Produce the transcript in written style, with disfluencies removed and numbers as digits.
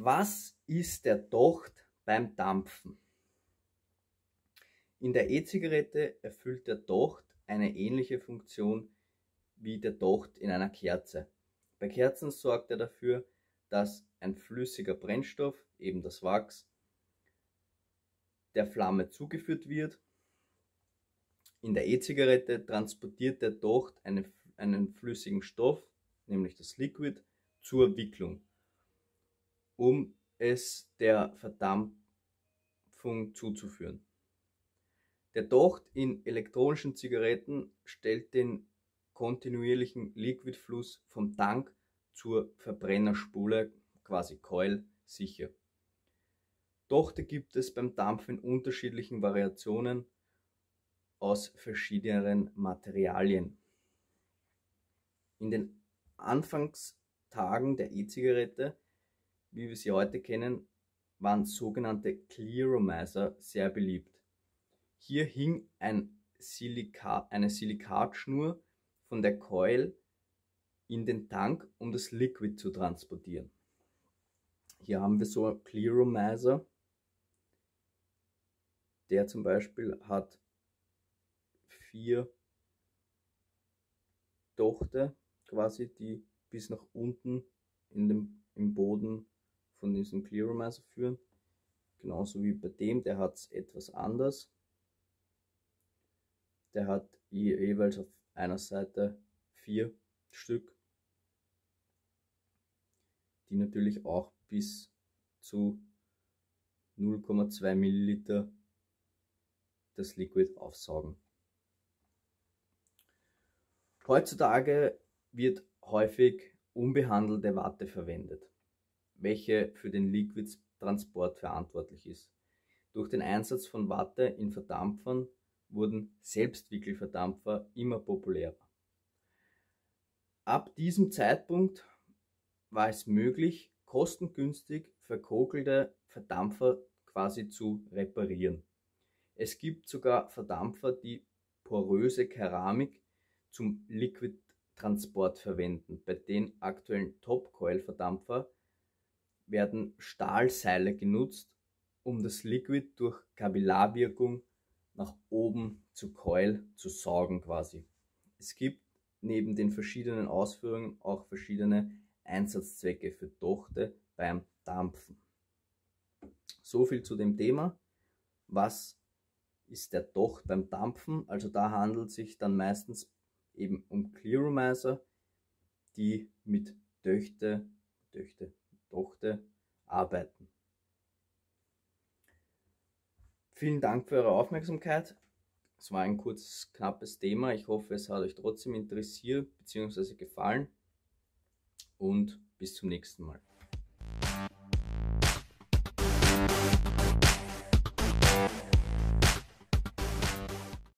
Was ist der Docht beim Dampfen? In der E-Zigarette erfüllt der Docht eine ähnliche Funktion wie der Docht in einer Kerze. Bei Kerzen sorgt er dafür, dass ein flüssiger Brennstoff, eben das Wachs, der Flamme zugeführt wird. In der E-Zigarette transportiert der Docht einen flüssigen Stoff, nämlich das Liquid, zur Wicklung, um es der Verdampfung zuzuführen. Der Docht in elektronischen Zigaretten stellt den kontinuierlichen Liquidfluss vom Tank zur Verbrennerspule, quasi Coil, sicher. Dochte gibt es beim Dampfen in unterschiedlichen Variationen aus verschiedenen Materialien. In den Anfangstagen der E-Zigarette, wie wir sie heute kennen, waren sogenannte Clearomizer sehr beliebt. Hier hing eine Silikatschnur von der Coil in den Tank, um das Liquid zu transportieren. Hier haben wir so einen Clearomizer. Der zum Beispiel hat 4 Dochte, quasi, die bis nach unten im Boden von diesem Clearomizer führen. Genauso wie bei dem, der hat es etwas anders. Der hat jeweils auf einer Seite 4 Stück, die natürlich auch bis zu 0,2 Milliliter das Liquid aufsaugen. Heutzutage wird häufig unbehandelte Watte verwendet, welche für den Liquidtransport verantwortlich ist. Durch den Einsatz von Watte in Verdampfern wurden Selbstwickelverdampfer immer populärer. Ab diesem Zeitpunkt war es möglich, kostengünstig verkokelte Verdampfer quasi zu reparieren. Es gibt sogar Verdampfer, die poröse Keramik zum Liquidtransport verwenden. Bei den aktuellen Top-Coil-Verdampfer werden Stahlseile genutzt, um das Liquid durch Kapillarwirkung nach oben zu Coil zu saugen quasi. Es gibt neben den verschiedenen Ausführungen auch verschiedene Einsatzzwecke für Dochte beim Dampfen. So viel zu dem Thema. Was ist der Docht beim Dampfen? Also da handelt es sich dann meistens eben um Clearomizer, die mit Dochte arbeiten. Vielen Dank für eure Aufmerksamkeit. Es war ein kurzes, knappes Thema. Ich hoffe, es hat euch trotzdem interessiert bzw. gefallen. Und bis zum nächsten Mal.